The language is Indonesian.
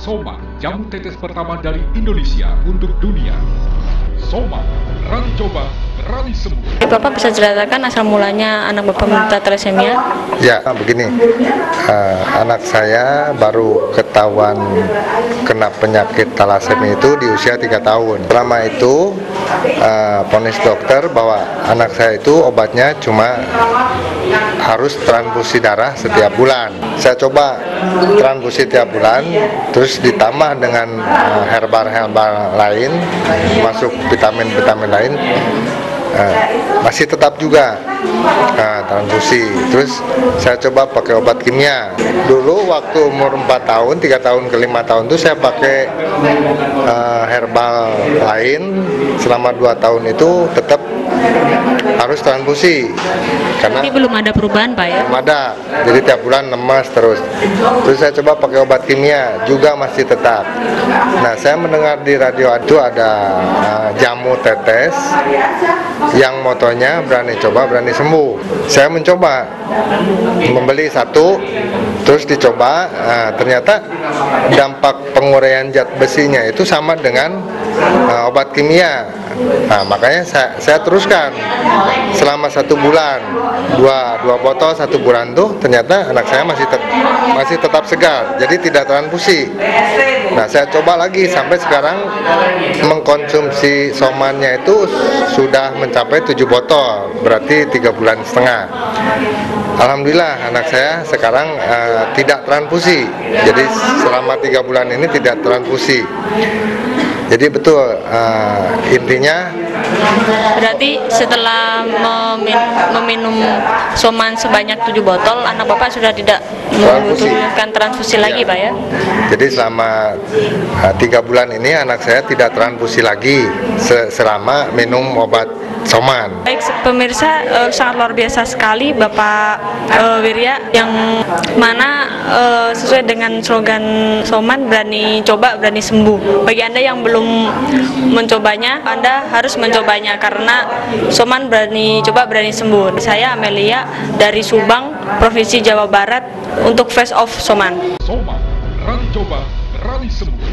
Soma, jamu tetes pertama dari Indonesia untuk dunia. Soma, berani coba, berani sembuh. Bapak bisa ceritakan asal mulanya anak Bapak menderita thalassemia? Ya, begini, anak saya baru ketahuan kena penyakit thalassemia itu di usia 3 tahun. Selama itu, vonis dokter bahwa anak saya itu obatnya cuma harus transfusi darah setiap bulan. Saya coba transfusi tiap bulan, terus ditambah dengan herbal lain, masuk vitamin-vitamin lain, masih tetap juga transfusi. Terus saya coba pakai obat kimia. Dulu waktu umur 4 tahun, 3 tahun ke 5 tahun itu saya pakai herbal lain. Selama 2 tahun itu tetap harus transfusi. Karena Tapi belum ada perubahan, Pak, ya? belum ada, jadi tiap bulan lemas terus. Terus saya coba pakai obat kimia, juga masih tetap. Nah, saya mendengar di radio itu ada jamu tetes yang motonya berani coba, berani sembuh. Saya mencoba membeli satu, terus dicoba, ternyata dampak penguraian zat besinya itu sama dengan obat kimia. Nah, makanya saya teruskan selama 1 bulan, dua botol 1 bulan tuh, ternyata anak saya masih tetap segar, jadi tidak transfusi. Nah, saya coba lagi sampai sekarang mengkonsumsi somannya itu sudah mencapai 7 botol, berarti 3,5 bulan. Alhamdulillah anak saya sekarang tidak transfusi, jadi selama 3 bulan ini tidak transfusi. Jadi betul, intinya Berarti setelah meminum soman sebanyak 7 botol, anak Bapak sudah tidak membutuhkan transfusi lagi, Pak, ya? Jadi selama 3 bulan ini anak saya tidak transfusi lagi selama minum obat soman. Baik, pemirsa, sangat luar biasa sekali Bapak Wirya, yang mana sesuai dengan slogan soman, berani coba, berani sembuh. Bagi Anda yang belum mencobanya, Anda harus mencobanya karena soman berani coba, berani sembuh. Saya Amelia dari Subang, Provinsi Jawa Barat, untuk Face Off Soman. Soma, berani coba, berani sembuh.